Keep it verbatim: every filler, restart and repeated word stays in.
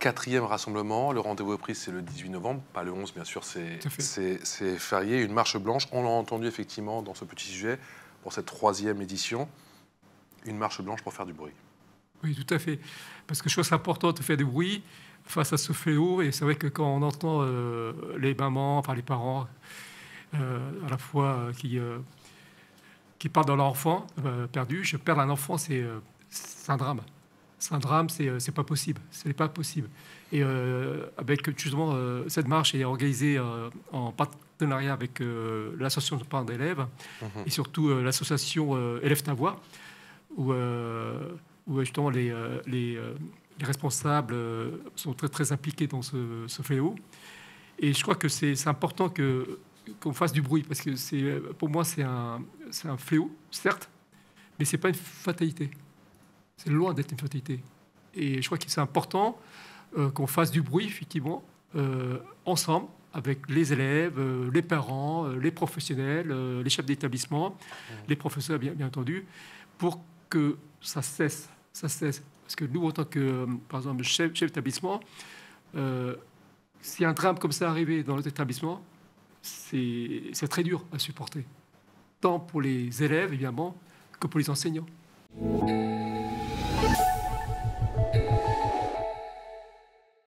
quatrième rassemblement. Le rendez-vous est pris, c'est le dix-huit novembre, pas le onze, bien sûr, c'est férié. Une marche blanche, on l'a entendu effectivement dans ce petit sujet, pour cette troisième édition. Une marche blanche pour faire du bruit. Oui, tout à fait. Parce que je trouve que c'est important de faire du bruit face à ce fléau. Et c'est vrai que quand on entend euh, les mamans, enfin les parents, euh, à la fois euh, qui, euh, qui parlent de leur enfant euh, perdu, je perds un enfant, c'est euh, un drame. C'est un drame, c'est euh, pas possible. Ce n'est pas possible. Et euh, avec justement euh, cette marche est organisée euh, en partenariat avec euh, l'association de parents d'élèves mmh. et surtout euh, l'association euh, Élèves ta voix, où, euh, où justement les, euh, les, euh, les responsables euh, sont très, très impliqués dans ce, ce fléau. Et je crois que c'est important que qu'on fasse du bruit, parce que c'est pour moi c'est un, un fléau, certes, mais c'est pas une fatalité. C'est loin d'être une fatalité. Et je crois que c'est important euh, qu'on fasse du bruit, effectivement, euh, ensemble, avec les élèves, euh, les parents, euh, les professionnels, euh, les chefs d'établissement, mmh. les professeurs, bien, bien entendu, pour que ça cesse, ça cesse. Parce que nous, en tant que, euh, par exemple, chef, chef d'établissement, euh, si un drame comme ça arrivait dans notre établissement, c'est très dur à supporter, tant pour les élèves, évidemment, que pour les enseignants.